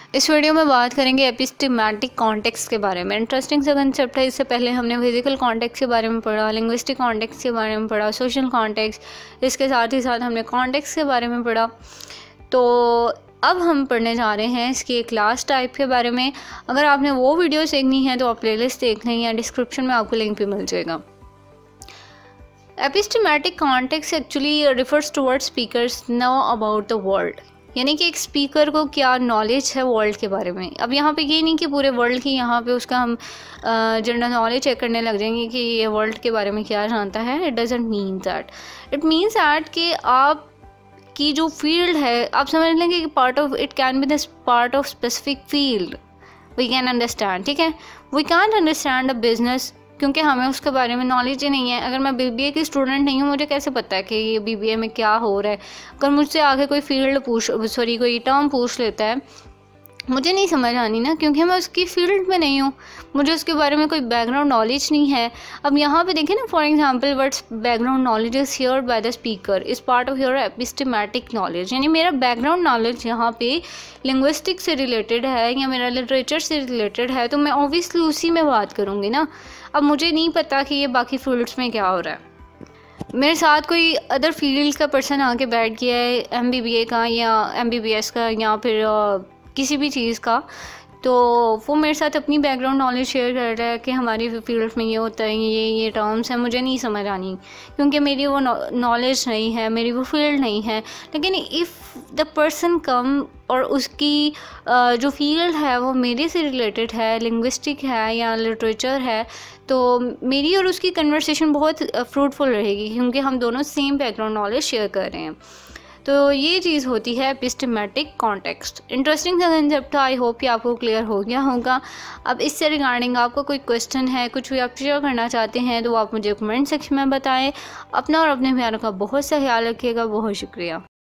इस वीडियो में बात करेंगे एपिस्टेमैटिक कॉन्टेक्स्ट के बारे में। इंटरेस्टिंग सा कंसेप्ट है। इससे पहले हमने फिजिकल कॉन्टेक्स्ट के बारे में पढ़ा, लिंग्विस्टिक कॉन्टेक्स्ट के बारे में पढ़ा, सोशल कॉन्टेक्स्ट, इसके साथ ही साथ हमने कॉन्टेक्स्ट के बारे में पढ़ा। तो अब हम पढ़ने जा रहे हैं इसकी एक लास्ट टाइप के बारे में। अगर आपने वो वीडियोस देखनी है तो आप प्लेलिस्ट देख लें या डिस्क्रिप्शन में आपको लिंक भी मिल जाएगा। Epistemic context actually refers towards speaker's know about the world, यानी कि एक स्पीकर को क्या नॉलेज है वर्ल्ड के बारे में। अब यहाँ पे ये नहीं कि पूरे वर्ल्ड की यहाँ पे उसका हम जनरल नॉलेज चेक करने लग जाएंगे कि ये वर्ल्ड के बारे में क्या जानता है। It doesn't mean that. It means that कि आप की जो फील्ड है, आप समझ लेंगे कि part of it can be this part of specific field we can understand. ठीक है, we can understand a business क्योंकि हमें उसके बारे में नॉलेज ही नहीं है। अगर मैं बीबीए की स्टूडेंट नहीं हूँ, मुझे कैसे पता है कि ये बीबीए में क्या हो रहा है। अगर मुझसे आगे कोई कोई टर्म पूछ लेता है, मुझे नहीं समझ आनी ना, क्योंकि मैं उसकी फील्ड में नहीं हूँ, मुझे उसके बारे में कोई बैकग्राउंड नॉलेज नहीं है। अब यहाँ पे देखिए ना, for example words background knowledge is heard by the speaker is part of your epistemic knowledge, यानी मेरा बैकग्राउंड नॉलेज यहाँ पे लिंग्विस्टिक से रिलेटेड है या मेरा लिटरेचर से रिलेटेड है, तो मैं ऑब्वियसली उसी में बात करूँगी ना। अब मुझे नहीं पता कि ये बाकी फील्ड्स में क्या हो रहा है। मेरे साथ कोई अदर फील्ड का पर्सन आके बैठ गया है, एमबीबीए का या एमबीबीएस का या फिर किसी भी चीज़ का, तो वो मेरे साथ अपनी बैकग्राउंड नॉलेज शेयर कर रहा है कि हमारी फील्ड में ये होता है, ये टर्म्स हैं, मुझे नहीं समझ आनी क्योंकि मेरी वो नॉलेज नहीं है, मेरी वो फील्ड नहीं है। लेकिन इफ़ द पर्सन कम और उसकी जो फील्ड है वो मेरे से रिलेटेड है, लिंग्विस्टिक है या लिटरेचर है, तो मेरी और उसकी कन्वर्सेशन बहुत फ्रूटफुल रहेगी क्योंकि हम दोनों सेम बैकग्राउंड नॉलेज शेयर कर रहे हैं। तो ये चीज़ होती है एपिस्टेमैटिक कॉन्टेक्स्ट। इंटरेस्टिंग सा कंसेप्ट था, आई होप कि आपको क्लियर हो गया होगा। अब इससे रिगार्डिंग आपको कोई क्वेश्चन है, कुछ भी आप शेयर करना चाहते हैं, तो आप मुझे कमेंट सेक्शन में बताएं। अपना और अपने प्यारों का बहुत सा ख्याल रखिएगा। बहुत शुक्रिया।